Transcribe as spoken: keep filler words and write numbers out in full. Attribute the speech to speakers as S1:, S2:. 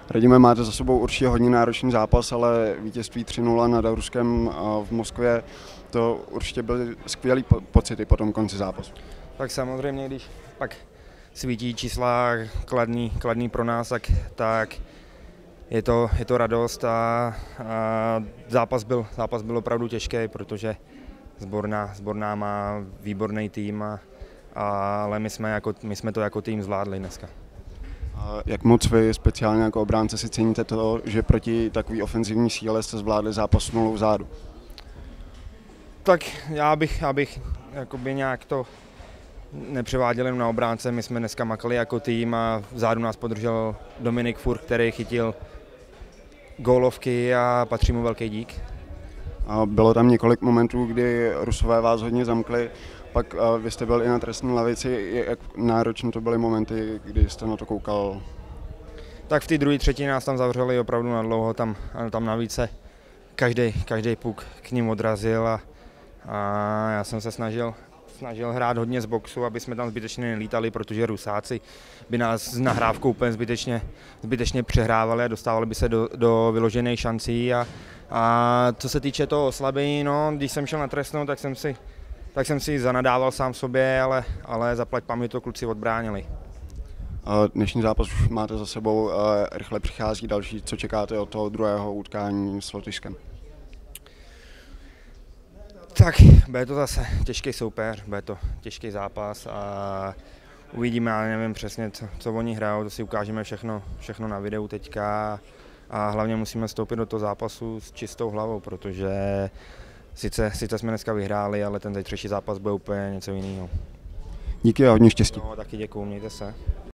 S1: Radime, máte za sebou určitě hodně náročný zápas, ale vítězství tři nula nad Ruskem v Moskvě, to určitě byly skvělý po- pocity po tom konci zápasu.
S2: Tak samozřejmě, když pak svítí čísla kladný, kladný pro nás, tak, tak je, to, je to radost a, a zápas, byl, zápas byl opravdu těžký, protože Sborná, sborná má výborný tým, a, a, ale my jsme, jako, my jsme to jako tým zvládli dneska.
S1: A jak moc vy speciálně jako obránce si ceníte to, že proti takové ofenzivní síle jste zvládli zápas nulou vzadu?
S2: Tak já bych, já bych jakoby nějak to nepřeváděl jen na obránce, my jsme dneska makali jako tým a vzadu nás podržel Dominik Furch, který chytil gólovky a patří mu velký dík.
S1: A bylo tam několik momentů, kdy Rusové vás hodně zamkli, pak vy jste byl i na trestní lavici, jak náročné to byly momenty, kdy jste na to koukal?
S2: Tak v té druhé třetině nás tam zavřeli opravdu na dlouho, tam, tam navíc se každý, každý puk k ním odrazil a, a já jsem se snažil, snažil hrát hodně z boxu, aby jsme tam zbytečně nelítali, protože Rusáci by nás s nahrávkou úplně zbytečně, zbytečně přehrávali a dostávali by se do, do vyložených šancí. A, a co se týče toho oslabení, no, když jsem šel na trestnou, tak jsem si, tak jsem si zanadával sám sobě, ale, ale zaplať paměť to kluci odbránili.
S1: Dnešní zápas už máte za sebou, rychle přichází další. Co čekáte od toho druhého utkání s Lotyšskem?
S2: Tak, bude to zase těžký soupeř, bude to těžký zápas a uvidíme, já nevím přesně, co, co oni hrajou, to si ukážeme všechno, všechno na videu teďka a hlavně musíme vstoupit do toho zápasu s čistou hlavou, protože sice, sice jsme dneska vyhráli, ale ten zítřejší zápas bude úplně něco jiného.
S1: Díky a hodně štěstí.
S2: No, taky děkuju, mějte se.